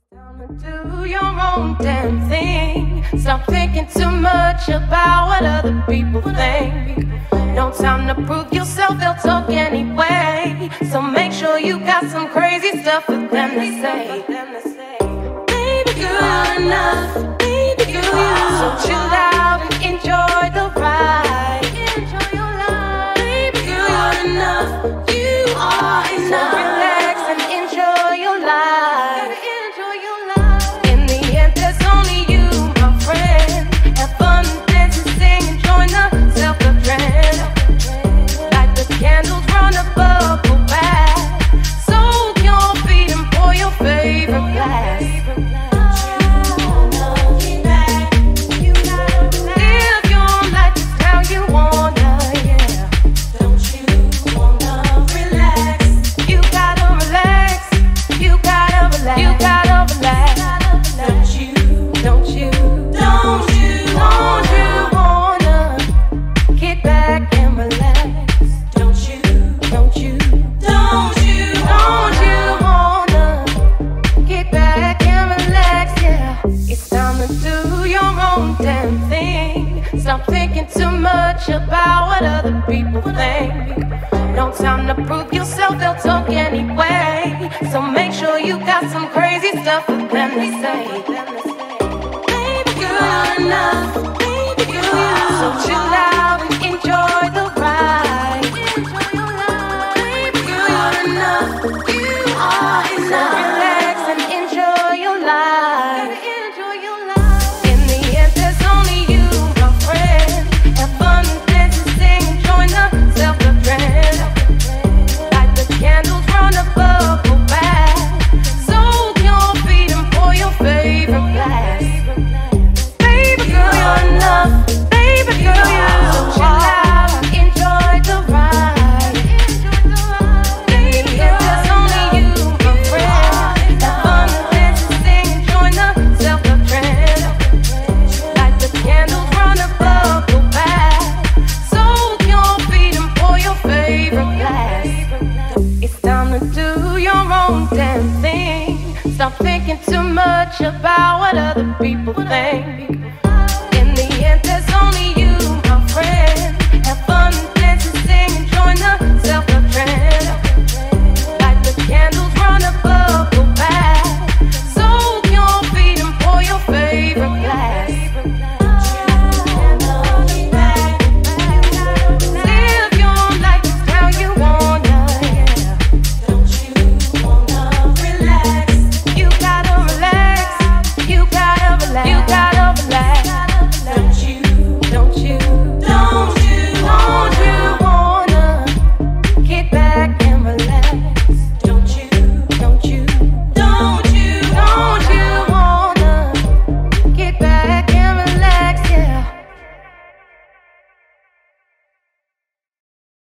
Do your own damn thing. Stop thinking too much about what other people think. No time to prove yourself, they'll talk anyway. So make sure you got some crazy stuff for them to say. Baby girl, you're enough. Baby girl, you're so chill out and enjoy the ride. Enjoy your life. Baby girl, you're enough. You are enough. So relax and enjoy your life. Enjoy your life. In the end, there's only you, my friend. Have fun, dance and sing and join the self-adrenaline. Light the candles, run a bubble bath. Soak your feet and pour your favorite glass. Stop thinking too much about what other people think. No time to prove yourself, they'll talk anyway. So make sure you got some crazy stuff for them to say. Baby girl, you're enough. Baby girl, you're so chill out and enjoy the ride. Enjoy your life. Baby girl, you're enough. You are enough. So relax and enjoy your life. Enjoy your life. In the end, there's only you. Stop thinking too much about what other people think.